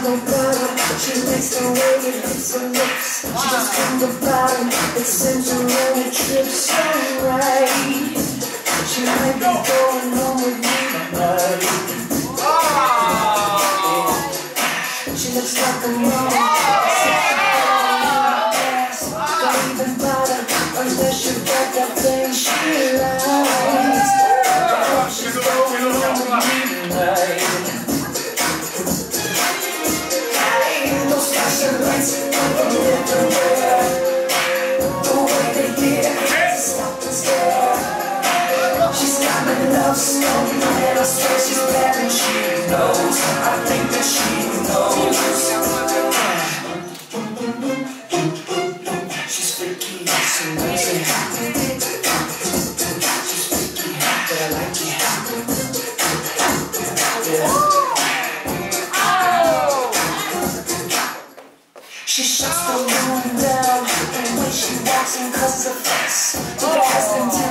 no bottom. She likes the way it hits her lips. She just from the bottom. It sends her on a trip so right. She might be going home with me tonight. She looks like a mom. Don't even bother unless you got that thing she likes. She's going home with me tonight. Those flashing lights coming everywhere. The way they get it, stop and stare. She's got my love stone, and I swear she's bad and she knows. I think that she knows. She's freaky, so amazing. She's freaky, but I like it. Yeah. She shuts the room down, and when she walks in, cause of us, the gas and